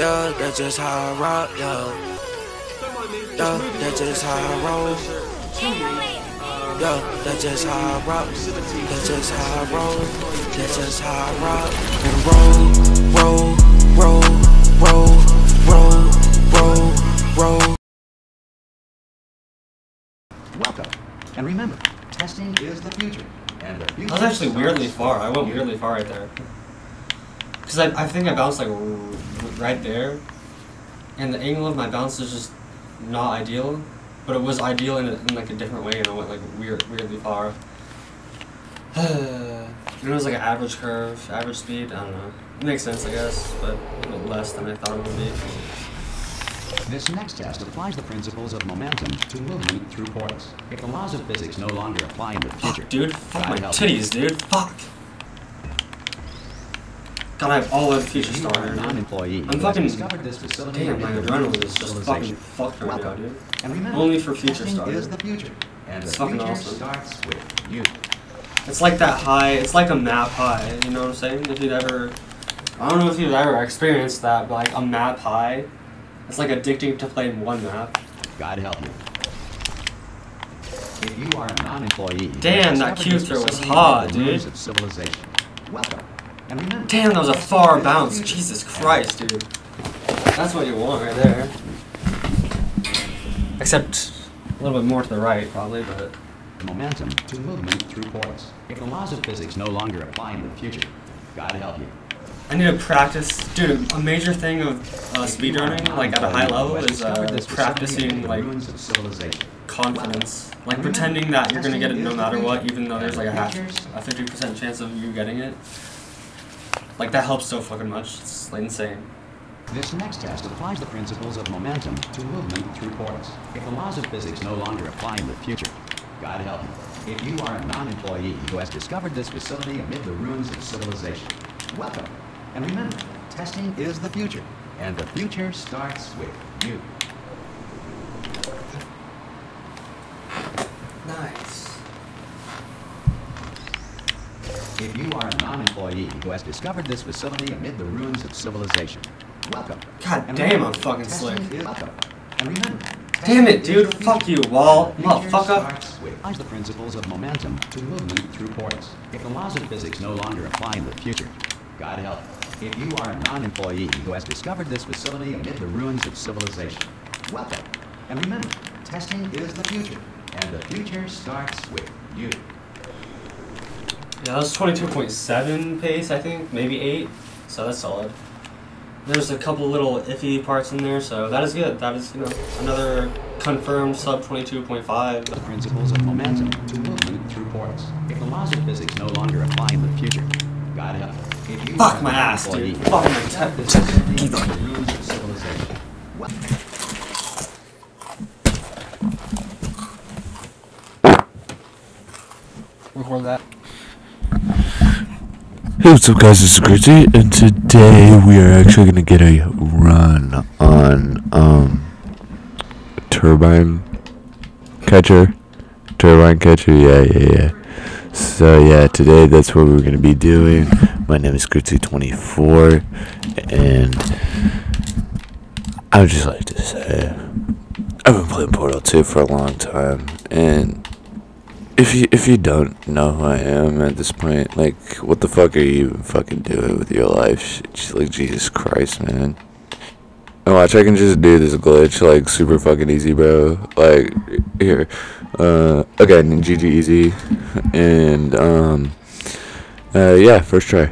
Yeah, that's just how I rock, yeah. Yeah, that's just how I roll. Yeah, that's just how I rock. That's just how I roll. That's just how I rock. And roll, roll, roll, roll, roll, roll. Welcome. And remember, testing is the future. And the future I was actually weirdly far. I went weirdly far right there. Because I think I bounced like right there. And the angle of my bounce is just not ideal. But it was ideal in like a different way, and I went like weirdly far. And it was like an average curve, average speed, I don't know. It makes sense, I guess, but a little less than I thought it would be. This next test applies the principles of momentum to movement through ports. If the laws of physics no longer apply in the future... Fuck, dude. Fuck God my help titties, dude. Fuck. God, I have all of future you. star here, dude. Non-employee I'm fucking... discovered this facility. Damn, my adrenaline is just fucking fucked right now, dude. And remember, Only for future testing star. is the future. And It's the fucking future awesome. starts with you. It's like that high, it's like a map high, you know what I'm saying? If you've ever, I don't know if you've ever experienced that, but like a map high, it's like addicting to playing one map. God help you. If you are a non-employee... Damn, that Q throw was hot, dude. Of civilization. Welcome. And remember, Damn, that was a far bounce. Jesus Christ, dude. That's what you want right there. Except a little bit more to the right, probably, but... momentum to movement through ports. If the laws of physics no longer apply in the future, God help you. I need to practice, dude. A major thing of speedrunning, like at a high level, is practicing like confidence, like pretending that you're gonna get it no matter what, even though there's like a 50% chance of you getting it. Like that helps so fucking much. It's like insane. This next test applies the principles of momentum to movement through ports. If the laws of physics no longer apply in the future, God help you. If you are a non-employee who has discovered this facility amid the ruins of civilization, welcome. And remember, testing is the future. And the future starts with you. Nice. If you are a non-employee who has discovered this facility amid the ruins of civilization, welcome. God And damn, remember, I'm fucking testing slick. is welcome. And remember, Damn it, dude. Fuck you, wall. Motherfucker. Applies the principles of momentum to movement through ports. If the laws of physics no longer apply in the future, God help. If you are a non-employee who has discovered this facility amid the ruins of civilization, welcome. And remember, testing is the future. And the future starts with you. Yeah, that was 22.7 pace, I think. Maybe 8. So that's solid. There's a couple little iffy parts in there, so that is good. That is, you know, another confirmed sub 22.5. The principles of momentum to movement through ports. If the laws of physics no longer apply in the future, God help. If you Fuck are my an ass, employee dude. Fuck my who has this facility amid the ruins of civilization, Record that. Hey, what's up guys, it's Gritty, and today we are actually going to get a run on, Turbine Catcher, yeah. So yeah, today that's what we're going to be doing. My name is Gritty24, and I would just like to say, I've been playing Portal 2 for a long time, and if you don't know who I am at this point, like, what the fuck are you even fucking doing with your life? Like, Jesus Christ, man. And watch, I can just do this glitch, like, super fucking easy, bro. Like, here. Okay, GG easy. And, yeah, first try.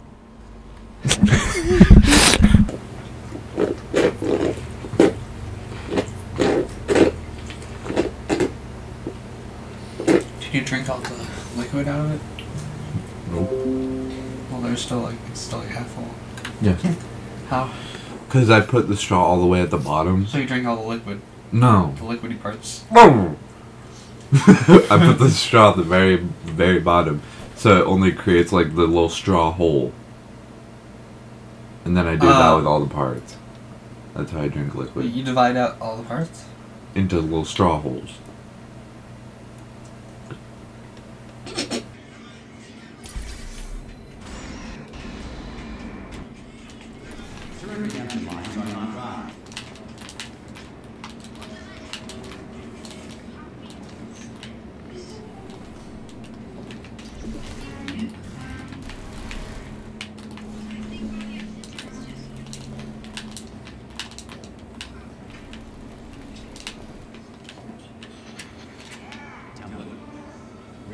Did you drink all the liquid out of it? Nope. Well, there's still like, it's still like half full. Yeah. How? Because I put the straw all the way at the bottom. So you drank all the liquid, No. the liquidy parts. I put the straw at the very bottom. So it only creates like the little straw hole. And then I do that with all the parts. That's how I drink Wait, liquid. you divide out all the parts? Into little straw holes. certain redemption lines are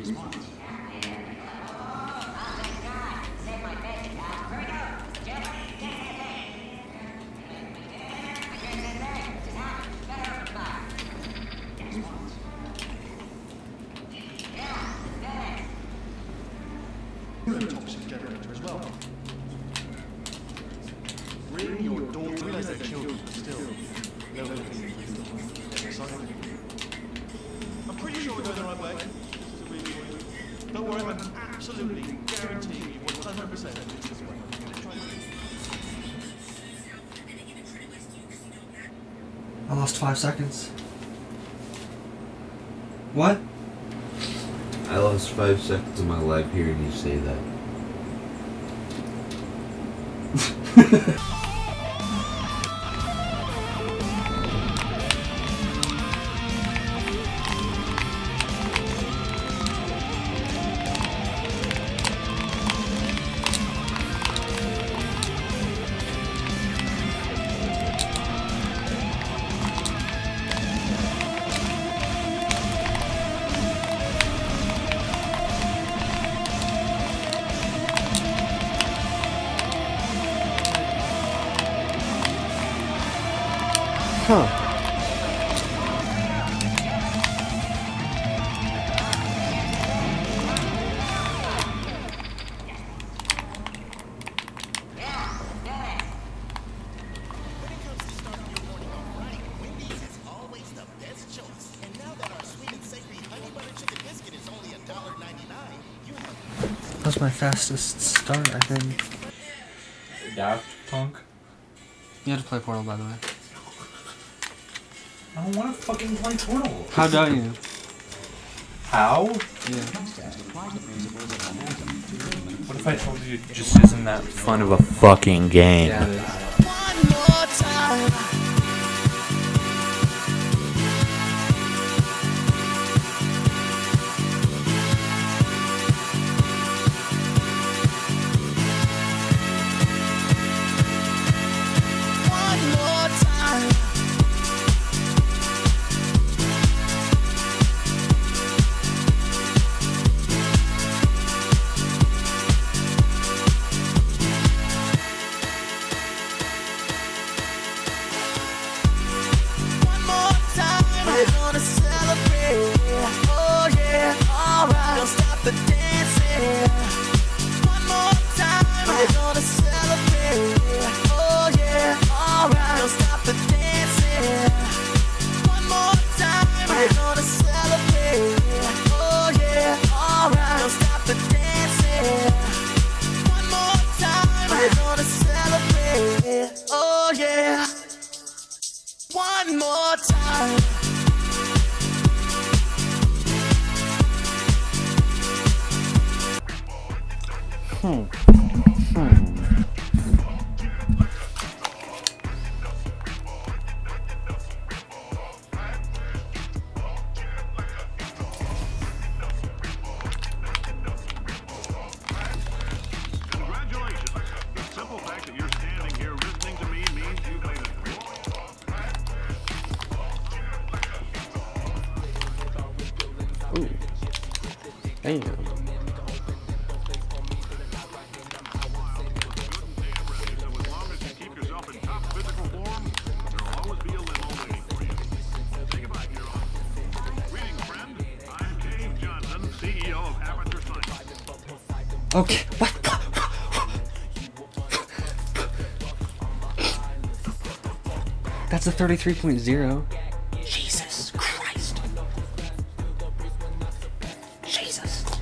response. Neurotoxin generator as well. Bring your daughter. Realize they're children, but still. No one can exciting. I'm pretty sure we're going the right way. Don't worry, I'm absolutely guaranteeing you 100% it's this way. I lost 5 seconds. What? I lost 5 seconds of my life hearing you say that. Huh. That was my fastest start, I think. Daft Punk? You had to play Portal, by the way. I don't want to fucking play Portal. How don't you? How? Yeah. Test applies the principles of momentum to movement. What if I told you it just isn't that fun of a fucking game? Yeah, it is. One more time. One more time. One more time, we're gonna celebrate. Oh yeah, alright. Don't stop the dancing. One more time, we're gonna celebrate. Oh yeah, alright. Don't stop the dancing. One more time, we're gonna celebrate. Oh yeah, alright. Don't stop the dancing. One more time, we're gonna celebrate. Oh yeah. One more time. Congratulations. The simple fact that you're standing here listening to me means you made it. Damn. So as long as you keep yourself in top physical form, there'll always be a limo waiting for you. Say goodbye, Huron. Greetings, friend. I'm James Johnson, CEO of Aperture Science. Okay, what? That's a 33.0. Jesus Christ. Jesus.